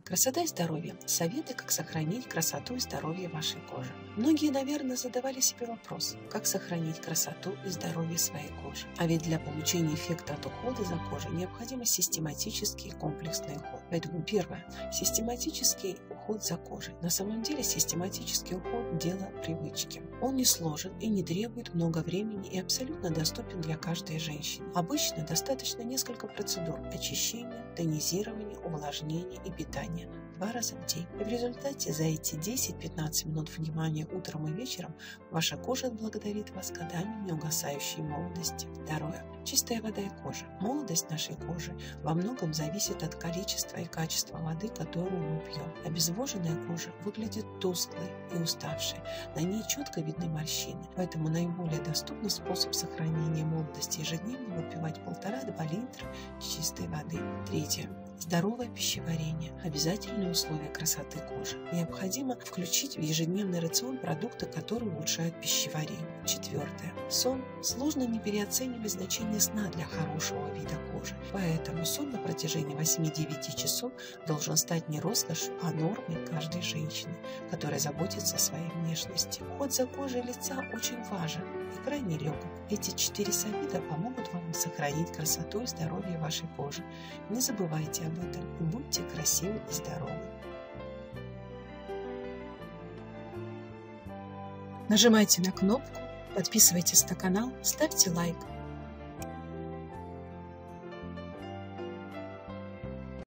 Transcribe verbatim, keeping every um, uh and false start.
Красота и здоровье. Советы, как сохранить красоту и здоровье вашей кожи. Многие, наверное, задавали себе вопрос, как сохранить красоту и здоровье своей кожи. А ведь для получения эффекта от ухода за кожей необходим систематический и комплексный уход. Поэтому первое. Систематический уход за кожей. На самом деле систематический уход – дело привычки. Он не сложен и не требует много времени и абсолютно доступен для каждой женщины. Обычно достаточно несколько процедур – очищения, тонизирования, увлажнения и питания два раза в день. И в результате за эти десять-пятнадцать минут внимания утром и вечером ваша кожа отблагодарит вас годами неугасающей молодости. Второе. Чистая вода и кожа. Молодость нашей кожи во многом зависит от количества и качества воды, которую мы пьем. Обезвоженная кожа выглядит тусклой и уставшей. На ней четко видны морщины. Поэтому наиболее доступный способ сохранения молодости ежедневно выпивать полтора-два литра чистой воды. Третье. Здоровое пищеварение – обязательное условие красоты кожи. Необходимо включить в ежедневный рацион продукты, которые улучшают пищеварение. Четвертое. Сон. Сложно не переоценивать значение сна для хорошего вида кожи. Поэтому сон на протяжении восьми-девяти часов должен стать не роскошью, а нормой каждой женщины, которая заботится о своей внешности. Уход за кожей лица очень важен и крайне легок. Эти четыре совета помогут вам сохранить красоту и здоровье вашей кожи. Не забывайте об этом и будьте красивы и здоровы. Нажимайте на кнопку, подписывайтесь на канал, ставьте лайк.